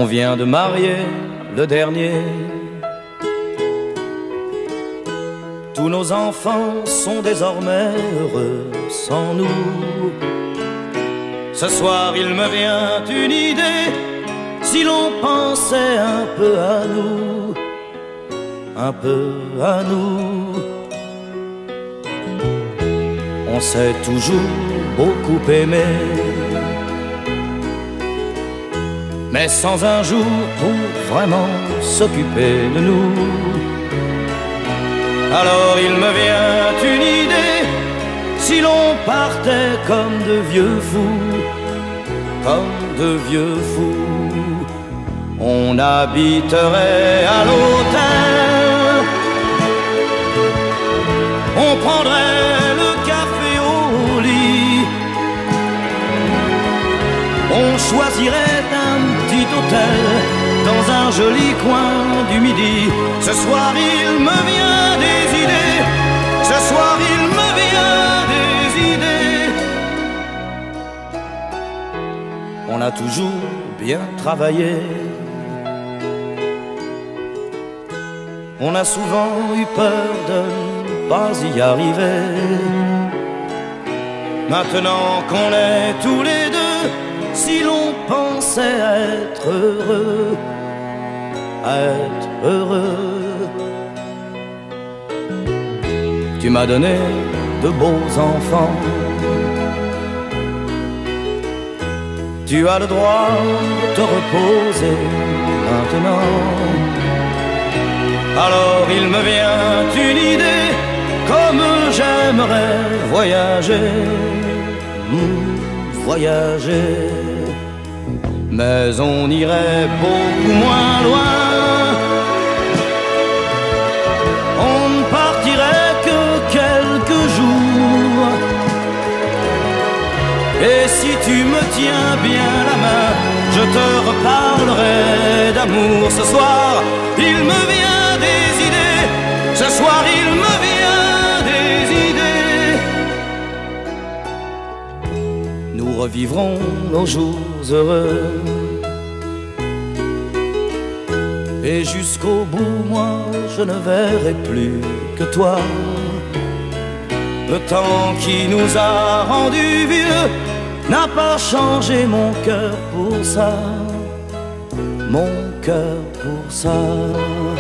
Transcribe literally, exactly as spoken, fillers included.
On vient de marier le dernier. Tous nos enfants sont désormais heureux sans nous. Ce soir il me vient une idée, si l'on pensait un peu à nous, un peu à nous. On s'est toujours beaucoup aimé, mais sans un jour pour vraiment s'occuper de nous. Alors il me vient une idée, si l'on partait comme de vieux fous, comme de vieux fous, on habiterait à l'hôtel, on prendrait le café au lit, on choisirait un petit hôtel dans un joli coin du Midi. Ce soir il me vient des idées, ce soir il me vient des idées. On a toujours bien travaillé, on a souvent eu peur de ne pas y arriver. Maintenant qu'on est tous les deux, si l'on pensait être heureux, être heureux. Tu m'as donné de beaux enfants, tu as le droit de te reposer maintenant. Alors il me vient une idée, comme j'aimerais voyager, mmh, voyager. Mais on irait beaucoup moins loin, on ne partirait que quelques jours. Et si tu me tiens bien la main, je te reparlerai d'amour. Ce soir, il me vient des idées, ce soir il me vient des idées. Nous revivrons nos jours heureux, et jusqu'au bout, moi, je ne verrai plus que toi. Le temps qui nous a rendus vieux n'a pas changé mon cœur pour ça, mon cœur pour ça.